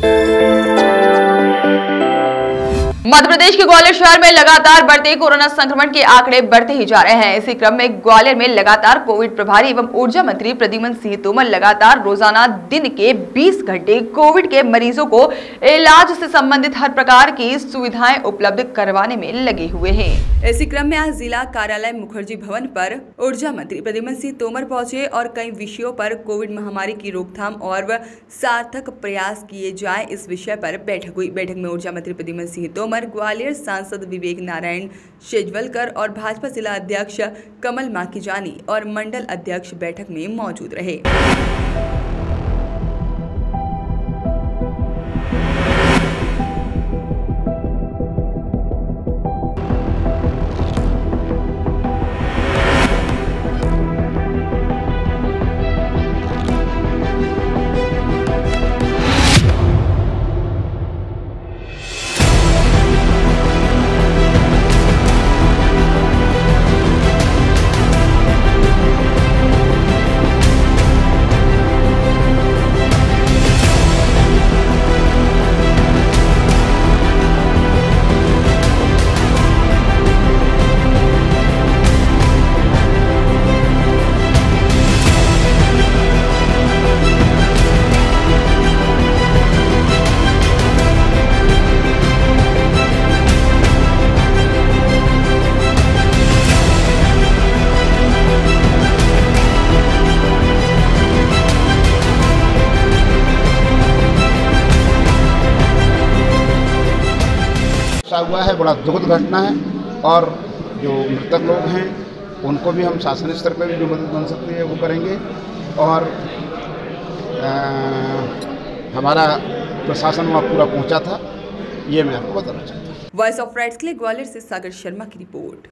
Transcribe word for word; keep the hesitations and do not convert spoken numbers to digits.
मध्य प्रदेश के ग्वालियर शहर में लगातार बढ़ते कोरोना संक्रमण के आंकड़े बढ़ते ही जा रहे हैं। इसी क्रम में ग्वालियर में लगातार कोविड प्रभारी एवं ऊर्जा मंत्री प्रद्युम्न सिंह तोमर लगातार रोजाना दिन के बीस घंटे कोविड के मरीजों को इलाज से संबंधित हर प्रकार की सुविधाएं उपलब्ध करवाने में लगे हुए हैं। इसी क्रम में आज जिला कार्यालय मुखर्जी भवन पर ऊर्जा मंत्री प्रद्युम्न सिंह तोमर पहुंचे और कई विषयों पर कोविड महामारी की रोकथाम और सार्थक प्रयास किए जाए इस विषय पर बैठक हुई। बैठक में ऊर्जा मंत्री प्रद्युम्न सिंह तोमर, ग्वालियर सांसद विवेक नारायण शेजवलकर और भाजपा जिला अध्यक्ष कमल माखीजानी और मंडल अध्यक्ष बैठक में मौजूद रहे। हुआ है, बड़ा दुखद घटना है और जो मृतक लोग हैं उनको भी हम शासन स्तर पर भी जो मदद बन सकती है वो करेंगे और आ, हमारा प्रशासन वहाँ पूरा पहुँचा था, ये मैं आपको बताना चाहता हूँ। वॉइस ऑफ राइट्स के लिए ग्वालियर से सागर शर्मा की रिपोर्ट।